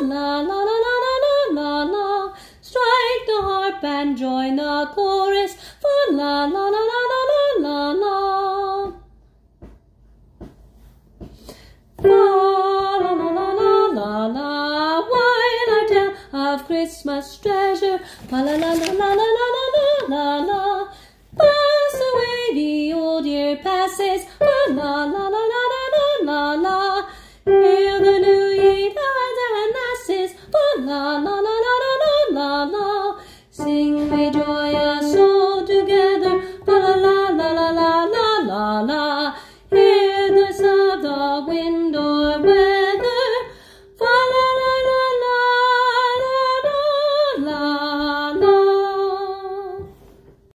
la la la la la la la. Strike the harp and join the chorus, fa la la la la la la la. Fa la la la la la la. While I tell of Christmas treasure, fa la la la la la la la la la. Pass away, the old year passes, fa la la la la la la la. Hail the new year, lads and lasses, fa la la la la la la la. Sing